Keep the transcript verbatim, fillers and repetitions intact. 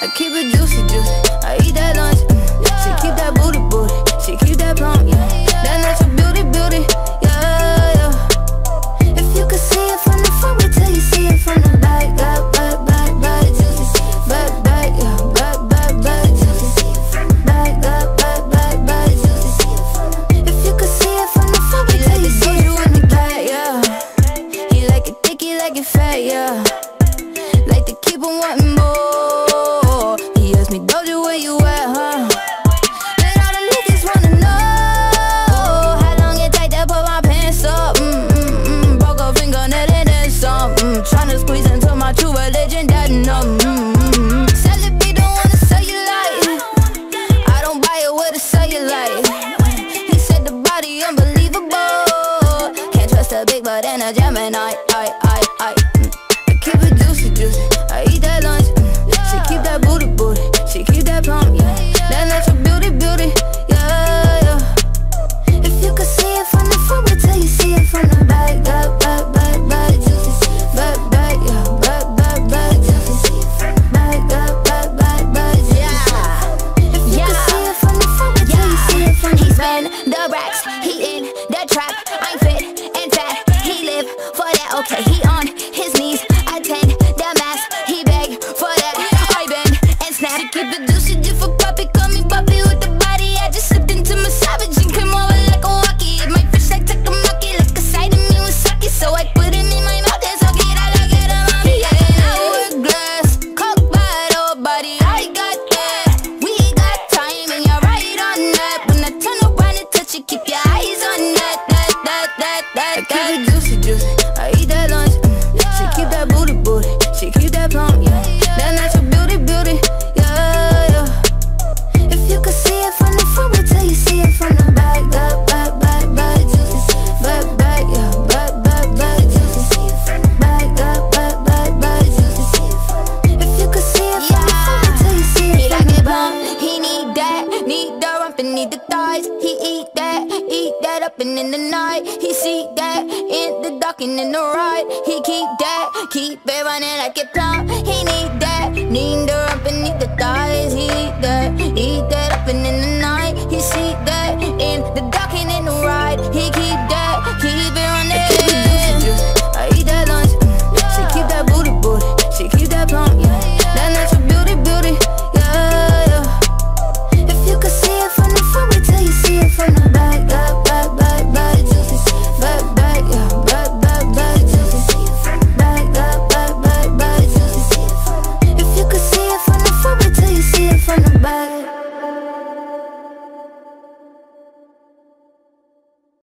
I keep it juicy, juicy. I eat that lunch. Mm. She keep that booty, booty. She keep that plump, yeah. That natural beauty, beauty, yeah, yeah. If you could see it from the front, wait till you see it from the back, yeah, back, back, back, juicy, back, back, yeah, back, back, back, juicy, back, back, back, back, back, juicy. If you could see it from the front, wait till you see it from the back, yeah. He like it thick, he like it fat, yeah. Like to keep on wanting more. He asked me, Doja, where you at, huh? And all the niggas wanna know how long it take to put my pants up. Mm, mm, mm. Broke a fingernail and then some. Mm, tryna squeeze into my true religion, that no. Mm, mm, mm. Celebrate, don't wanna sell you light. I don't buy it with a cellulite. He said the body unbelievable. Can't trust a big butt and a Gemini. I, I, I. Keep it juicy, juicy. I eat that lunch. Mm. She keep that booty, booty. She keep that plump, yeah. That natural beauty, beauty, yeah, yeah. If you could see it from the front, wait till you see it from the back, back, back, back, back, juicy, back, back, yeah, back, back, back, juicy, back, back, back, back, back, juicy. If you could see it from the front, wait till you see it from the back. He spend the racks, he in the trap. I'm fit and fat, he live for that. Okay, he on his knees. The mask, he beg for that. I bend and snap. She keep it juicy, just for puppy. Call me puppy with the body. I just slipped into my savage and came over like a walkie. My fish like takamaki, like a side of me with sake. So I put him in my mouth and suck it. I like it, mommy. Yeah, hourglass, cock bottle body. I got that. We got time and you're right on that. When I turn around and touch you, keep your eyes on that, that, that, that, that. I keep it juicy, juicy. I eat that lunch. She keep that booty, booty. She keep that plump, yeah. That natural beauty, beauty, yeah, yeah. If you could see it from the front, wait till you see it from the back, back, back, back, back, juicy, back, back, yeah, back, back, back, juicy, back, back, back, back, back, juicy. If you could see it from the front, wait till you see it from the back. He need that, need the rump and need the thighs. He eat that, eat that up and in the night. He see that in the dark and in the ride. He keep that, keep it running like it plumb. He need